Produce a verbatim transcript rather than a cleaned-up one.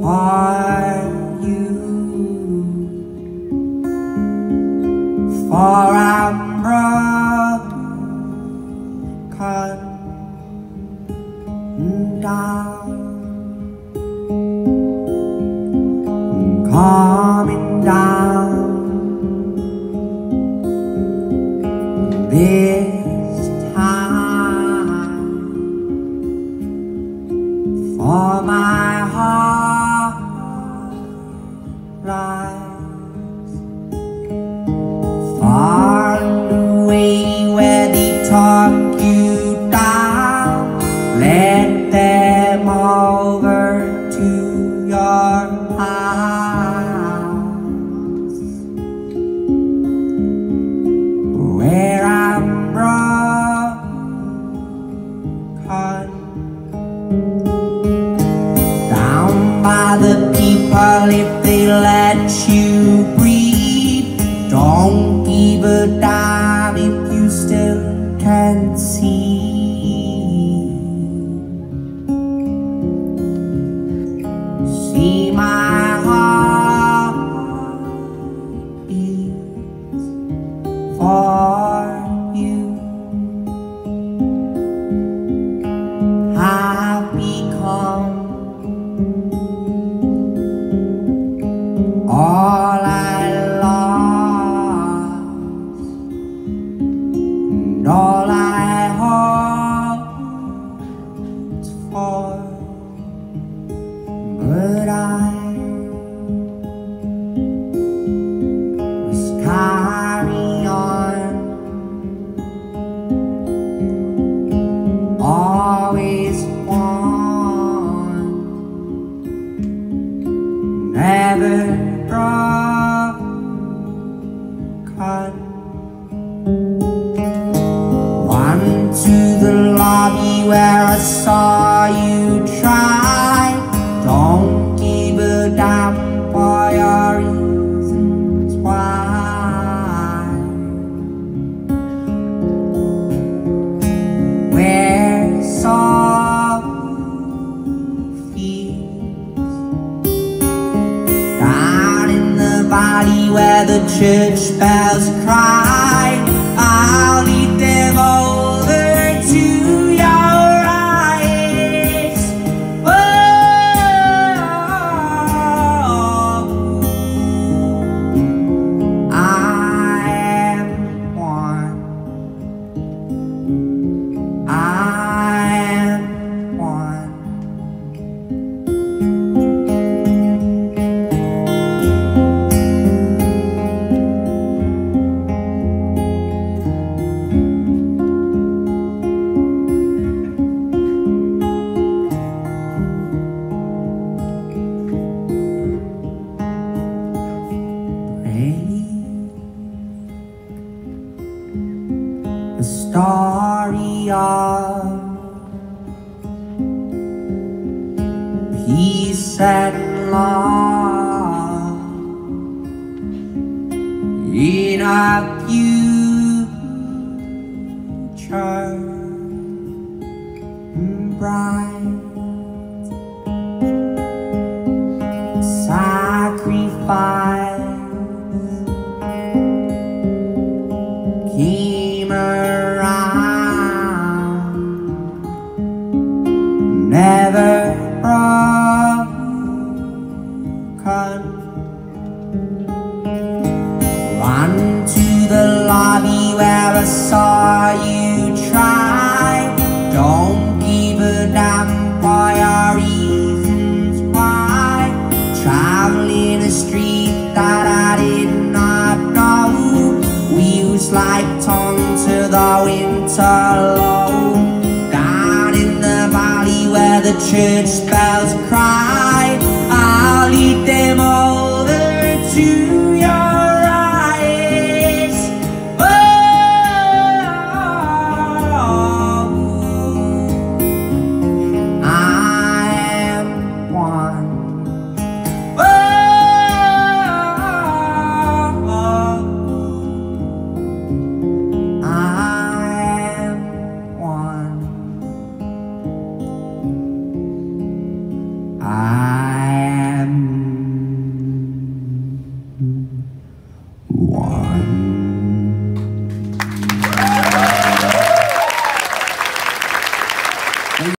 for you, for I'm broken down, coming down. This time, for my heart lies far away where they talk you down. Let them over to your house, where I'm broken down by the people. If they let you breathe, don't give a damn if you still can't see. See my heart beats for you. I've become all I lost, and all I hoped for, but I must carry on, always one, never broken. Run to the lobby where I saw you try. Don't give a damn for your reasons why. Where soft feels down in the valley where the church bells cry. I'll lead them over to your eyes. Oh, I am one. I am one. The story of peace and love in our future bright. Sacrifice came around, never broken. Run to the lobby where I saw you try. Don't give a damn for your reasons why. Traveling a street that I did not know, wheels like tongue to the winter low. Down in the valley where the church bells cry.